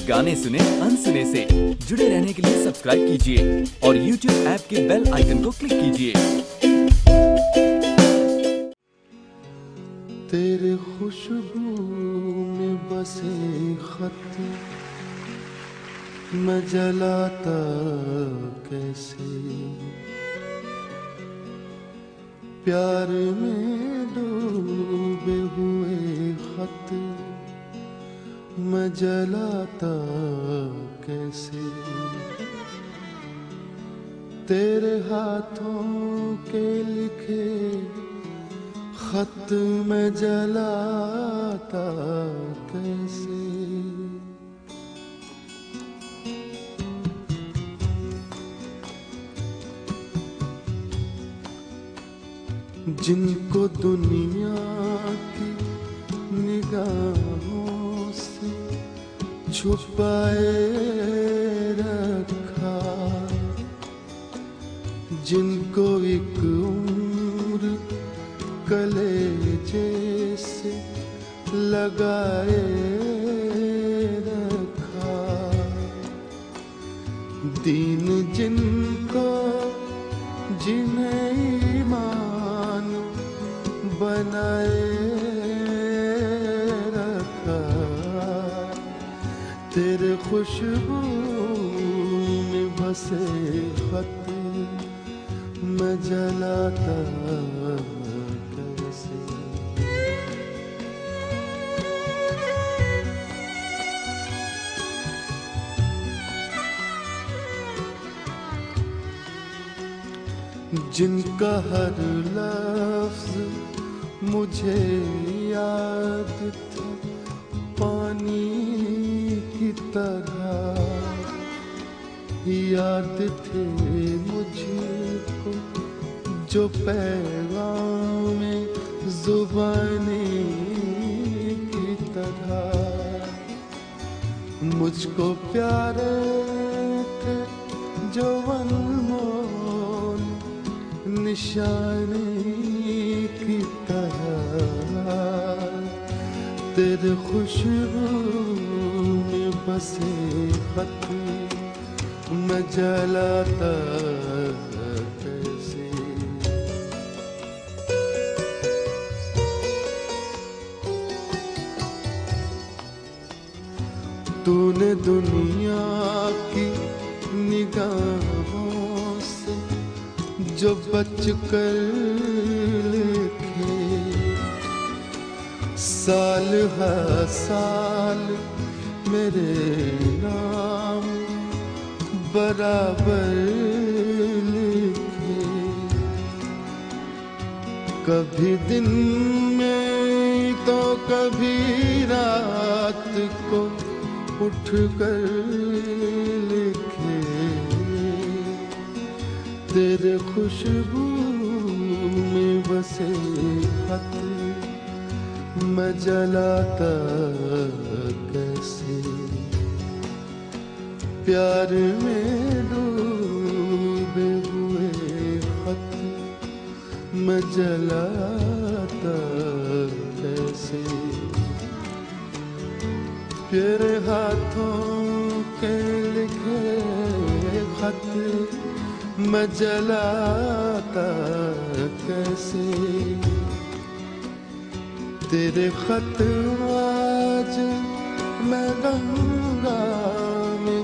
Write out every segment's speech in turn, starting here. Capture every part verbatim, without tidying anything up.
गाने सुने अनसुने से। जुड़े रहने के लिए सब्सक्राइब कीजिए और यूट्यूब ऐप के बेल आइकन को क्लिक कीजिए। तेरे खुशबू में बसे खत मैं जलाता कैसे, प्यार में डूबे हुए खत मैं जलाता कैसे, तेरे हाथों के लिखे खत मैं जलाता कैसे। जिनको दुनिया की निगाहों से छुपाए रखा, जिनको एक उम्र कलेजे से लगाए रखा, दीन जिनको जिन्हें ईमान बनाए रखा, तेरे खुशबू में बसे खत मैं जलाता कैसे। जिनका हर लफ्ज मुझे याद था पानी की तरह, याद थे मुझको जो पैगाम जुबानी की तरह, मुझको प्यारे थे जो अनमोल निशानी की तरह, तेरे खुशबू में बसे खत मैं जलाता कैसे। तूने दुनिया की निगाहों से जो बच कर लिखे, साल हर साल मेरे नाम बराबर लिखे, कभी दिन में तो कभी रात को उठ कर लिखे, तेरे खुशबू में बसे खत मैं जलाता कैसे, प्यार में डूबे हुए खत मैं जलाता कैसे, तेरे हाथों के लिखे खत मैं जलाता कैसे, तेरे खत आज मैं गंगा में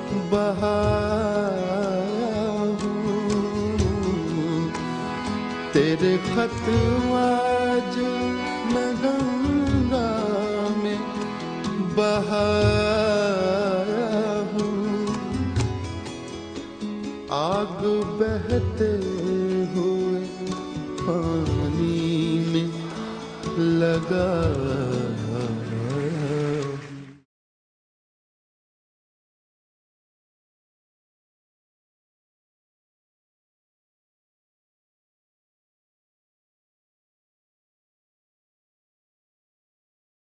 बहाया हूँ, तेरे खत आज मैं गंगा में बहाया हूँ, आग बहते हुए पानी में लगा